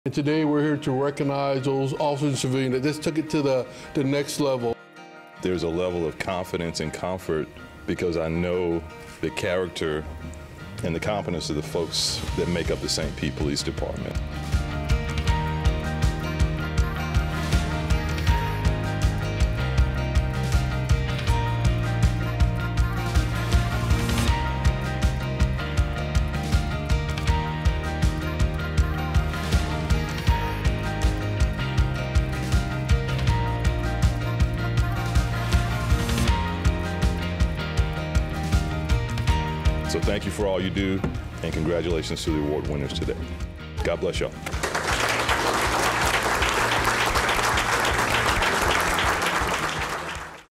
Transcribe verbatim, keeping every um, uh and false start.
And today we're here to recognize those officers and civilians that just took it to the, the next level. There's a level of confidence and comfort because I know the character and the competence of the folks that make up the Saint Pete Police Department. So thank you for all you do, and congratulations to the award winners today. God bless y'all.